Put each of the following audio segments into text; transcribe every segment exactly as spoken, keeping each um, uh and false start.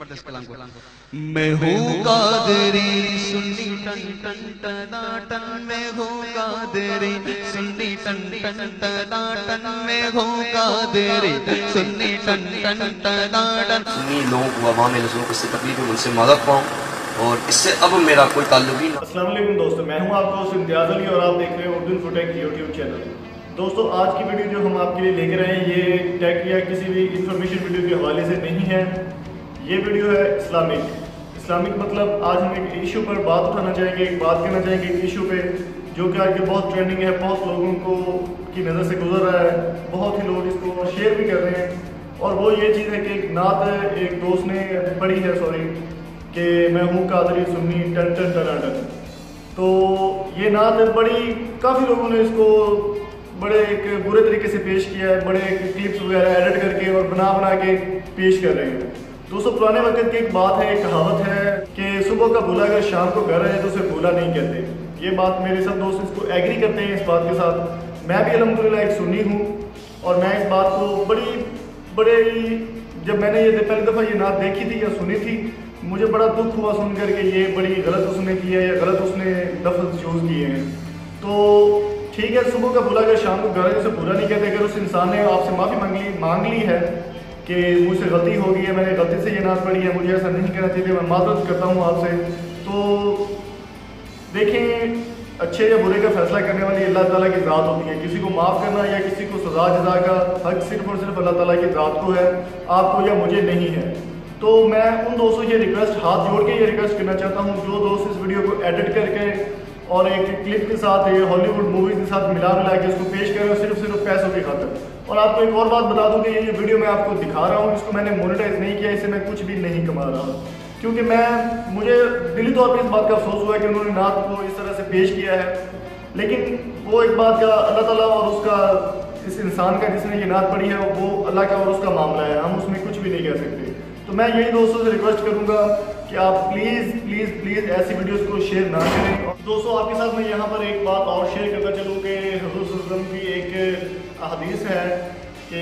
بعد اس کلام کو میں ہوں قادری سنی ٹن ٹن ٹنا ٹن میں ہوں قادری سنی ٹن ٹن ٹنا ٹن میں ہوں قادری سنی ٹن ٹن ٹنا ٹن سنی لوگوں کو عوام لوگوں کو اس سے تکلیف میں ان سے معذرت پاؤں اور اس سے اب میرا کوئی تعلق ہی نہ۔ السلام علیکم دوستو، میں ہوں آپ کو امتیاز علی اور آپ دیکھ رہے ہیں Urdu info tech YouTube channel. دوستو آج کی ویڈیو جو ہم آپ کے لیے لے کر آئے ہیں یہ ٹیک یا کسی بھی انفارمیشن ویڈیو کے حوالے سے نہیں ہے، یہ ویڈیو ہے اسلامک۔ اسلامک مطلب آج ہم ایک ایشو پر بات اٹھانا چاہیں گے، ایک بات کہنا چاہیں گے ایک ایشو پہ جو کہ آج کے بہت ٹرینڈنگ ہے، بہت لوگوں کو کی نظر سے گزر رہا ہے، بہت ہی لوگ اس کو شیئر بھی کر رہے ہیں، اور وہ یہ چیز ہے کہ ایک نعت ایک دوست نے پڑھی ہے سوری کہ میں ہوں قادری سنی ٹن ٹن ٹنا ٹن۔ تو یہ نعت بڑی کافی لوگوں نے اس کو بڑے ایک برے طریقے سے پیش کیا ہے، بڑے کلپس وغیرہ ایڈٹ کر کے اور بنا بنا کے پیش کر رہے ہیں۔ دوستو پرانے وقت کی ایک بات ہے، ایک کہاوت ہے کہ صبح کا بھولا اگر شام کو گھر آئے تو اسے بھولا نہیں کہتے۔ یہ بات میرے سب دوست اس کو ایگری کرتے ہیں اس بات کے ساتھ۔ میں بھی الحمدللہ ایک سنی ہوں اور میں اس بات کو بڑی بڑے جب میں نے یہ پہلی دفعہ یہ نعت دیکھی تھی یا سنی تھی مجھے بڑا دکھ ہوا سن کر کے یہ بڑی غلط اس نے کیا ہے یا غلط اس نے لفظ یوز کیے ہیں۔ تو ٹھیک ہے، صبح کا بھولا اگر شام کو گھر اسے بھولا نہیں کہتے۔ اگر اس انسان نے آپ سے معافی مانگ لی مانگ لی ہے کہ مجھ سے غلطی ہو گئی ہے، میں نے غلطی سے یہ نعت پڑھی ہے، مجھے ایسا نہیں کرنا چاہیے، میں معذرت کرتا ہوں آپ سے، تو دیکھیں اچھے یا برے کا فیصلہ کرنے والی اللہ تعالیٰ کی ذات ہوتی ہے۔ کسی کو معاف کرنا یا کسی کو سزا جزا کا حق صرف اور صرف اللہ تعالیٰ کی ذات کو ہے، آپ کو یا مجھے نہیں ہے۔ تو میں ان دوستوں یہ ریکویسٹ ہاتھ جوڑ کے یہ ریکویسٹ کرنا چاہتا ہوں جو دوست اس ویڈیو کو ایڈٹ کر کے اور ایک کلپ کے ساتھ یہ ہالی ووڈ موویز کے ساتھ ملا ملا کے اس کو پیش کر رہے ہیں صرف صرف پیسوں کی خاطر۔ اور آپ کو ایک اور بات بتا دوں کہ یہ ویڈیو میں آپ کو دکھا رہا ہوں، اس کو میں نے مونیٹائز نہیں کیا، اس سے میں کچھ بھی نہیں کما رہا ہوں، کیونکہ میں مجھے دلی طور پہ اس بات کا افسوس ہوا ہے کہ انہوں نے نعت کو اس طرح سے پیش کیا ہے، لیکن وہ ایک بات کا اللہ تعالیٰ اور اس کا اس انسان کا جس نے یہ نعت پڑھی ہے وہ اللہ کا اور اس کا معاملہ ہے، ہم اس میں کچھ بھی نہیں کہہ سکتے۔ تو میں یہی دوستوں سے ریکویسٹ کروں گا کہ آپ پلیز پلیز پلیز ایسی ویڈیوز کو شیئر نہ کریں۔ اور دوستوں آپ کے ساتھ میں یہاں پر ایک بات اور شیئر کرتا چلوں کہ حضور صلی اللہ علیہ وسلم کی ایک حدیث ہے کہ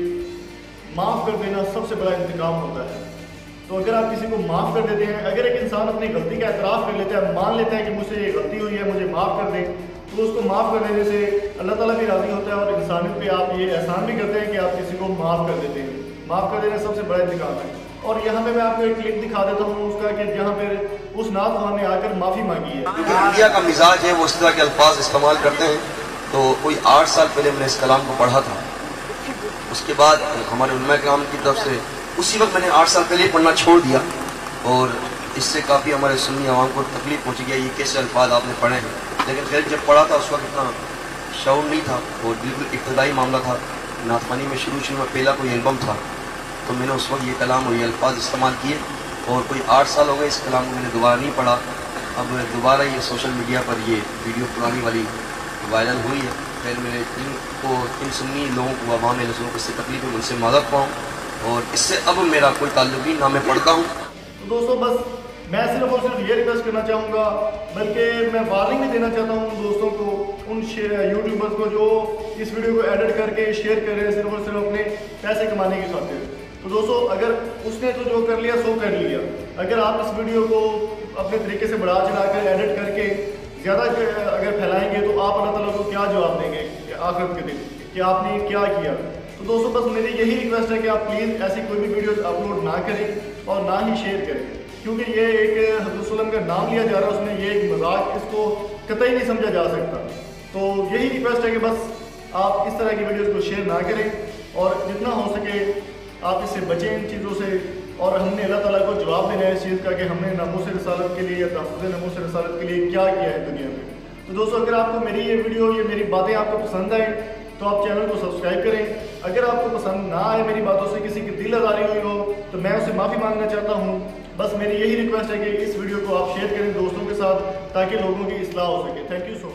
معاف کر دینا سب سے بڑا انتقام ہوتا ہے۔ تو اگر آپ کسی کو معاف کر دیتے ہیں، اگر ایک انسان اپنی غلطی کا اعتراف کر لیتا ہے، مان لیتا ہے کہ مجھ سے یہ غلطی ہوئی ہے مجھے معاف کر دیں، تو اس کو معاف کر دینے سے اللہ تعالیٰ بھی راضی ہوتا ہے اور انسانیت پہ آپ یہ احسان بھی کرتے ہیں کہ آپ کسی کو معاف کر دیتے ہیں۔ معاف کر دینا سب سے بڑا انتقام ہے۔ اور یہاں پہ میں آپ کو ایک کلپ دکھا دیتا ہوں اس کا کہ جہاں پہ اس نعت خواہ نے آ کر معافی مانگی ہے۔ انڈیا کا مزاج ہے وہ اس طرح کے الفاظ استعمال کرتے ہیں، تو کوئی آٹھ سال پہلے میں نے اس کلام کو پڑھا تھا، اس کے بعد ہمارے علماء کرام کی طرف سے اسی وقت میں نے آٹھ سال پہلے پڑھنا چھوڑ دیا، اور اس سے کافی ہمارے سنی عوام کو تکلیف پہنچ گیا، یہ کیسے الفاظ آپ نے پڑھے ہیں۔ لیکن خیر جب پڑھا تھا اس وقت اتنا شعور نہیں تھا اور بالکل ابتدائی معاملہ تھا، نعت خوانی میں شروع شروع میں پہلا کوئی البم تھا، تو میں نے اس وقت یہ کلام اور یہ الفاظ استعمال کیے، اور کوئی آٹھ سال ہو گئے اس کلام کو میں نے دوبارہ نہیں پڑھا۔ اب دوبارہ یہ سوشل میڈیا پر یہ ویڈیو پرانی والی وائرل ہوئی ہے، پھر میں نے ان کو ان سنی لوگوں کو عوام لوگوں کو اس سے تکلیف میں ان سے معذرت پاؤں اور اس سے اب میرا کوئی تعلق ہی نہ میں پڑھتا ہوں۔ تو دوستو بس میں صرف اور صرف یہ ریکویسٹ کرنا چاہوں گا، بلکہ میں وارننگ بھی دینا چاہتا ہوں ان دوستوں کو، ان یوٹیوبرز کو جو اس ویڈیو کو ایڈٹ کر کے شیئر کر رہے ہیں صرف اور صرف اپنے پیسے کمانے کی خاطر۔ تو دوستو اگر اس نے تو جو کر لیا سو کر لیا، اگر آپ اس ویڈیو کو اپنے طریقے سے بڑھا چڑھا کر ایڈٹ کر کے زیادہ اگر پھیلائیں گے تو آپ اللہ تعالیٰ کو کیا جواب دیں گے آخرت کے دن کہ آپ نے کیا کیا۔ تو دوستو بس میری یہی ریکویسٹ ہے کہ آپ پلیز ایسی کوئی بھی ویڈیوز اپلوڈ نہ کریں اور نہ ہی شیئر کریں، کیونکہ یہ ایک حضرت صلی اللہ علیہ وسلم کا نام لیا جا رہا ہے، اس میں یہ ایک مذاق اس کو قطعی نہیں سمجھا جا سکتا۔ تو یہی ریکویسٹ ہے کہ بس آپ اس طرح کی ویڈیوز کو شیئر نہ کریں اور جتنا ہو سکے آپ اس سے بچیں ان چیزوں سے۔ اور ہم نے اللہ تعالیٰ کو جواب دینا ہے اس چیز کا کہ ہم نے ناموس رسالت کے لیے یا تحفظ ناموس رسالت کے لیے کیا کیا ہے دنیا میں۔ تو دوستو اگر آپ کو میری یہ ویڈیو یہ میری باتیں آپ کو پسند آئیں تو آپ چینل کو سبسکرائب کریں۔ اگر آپ کو پسند نہ آئے میری باتوں سے کسی کی دل آزاری ہوئی ہو تو میں اسے معافی مانگنا چاہتا ہوں۔ بس میری یہی ریکویسٹ ہے کہ اس ویڈیو کو آپ شیئر کریں دوستوں کے ساتھ تاکہ لوگوں کی اصلاح ہو سکے۔ Thank you so much.